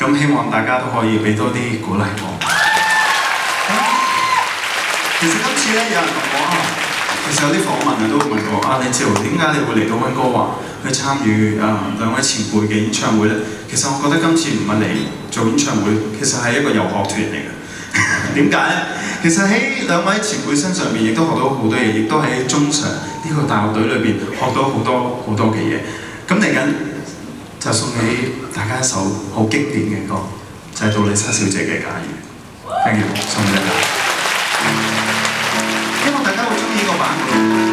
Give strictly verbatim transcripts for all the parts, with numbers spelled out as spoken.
咁希望大家都可以俾多啲鼓勵我。其實今次咧，有人同我啊，其實有啲訪問啊都問過啊，李志豪點解你會嚟到溫哥華去參與啊兩位前輩嘅演唱會咧？其實我覺得今次唔係嚟做演唱會，其實係一個遊學團嚟嘅。點解咧？其實喺兩位前輩身上面，亦都學到好多嘢，亦都喺中常呢個大學隊裏邊學到好多好多嘅嘢。咁嚟緊就送俾大家一首好經典嘅歌，就係杜麗莎小姐嘅《假如》。Thank you， 送俾大家。希望大家會中意呢個版本。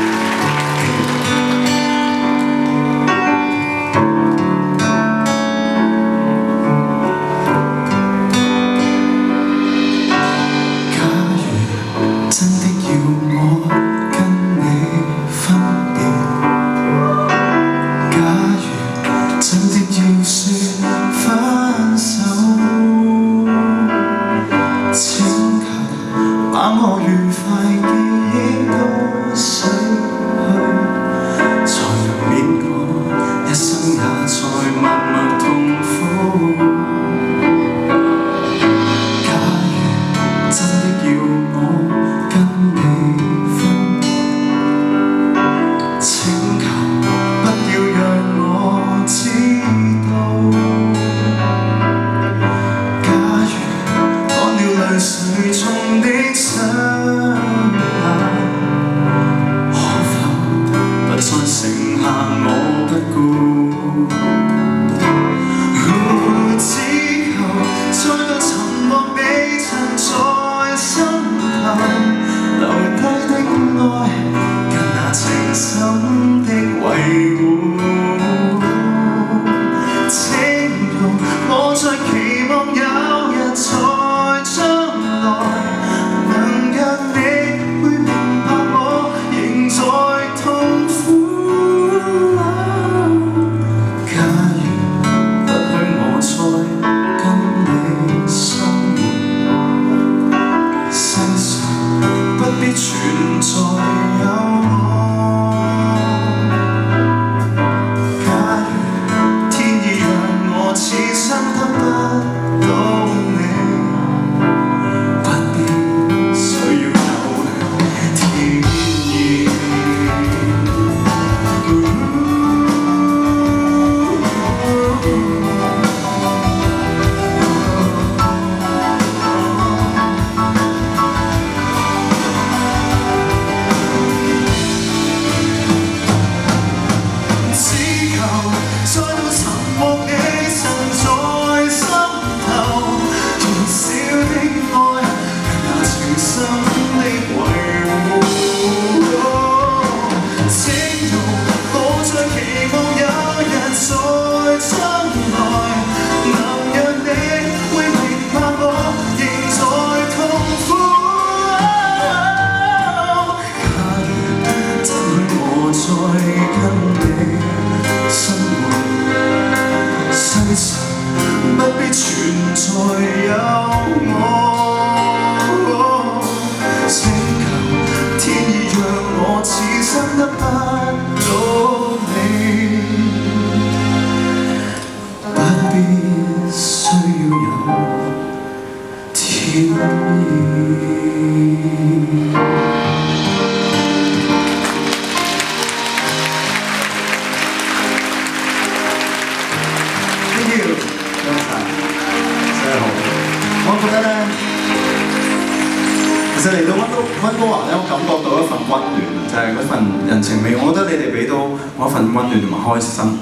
其實嚟到溫哥溫哥華咧，我感覺到一份溫暖，就係嗰份人情味。我覺得你哋俾到我一份溫暖同埋開心。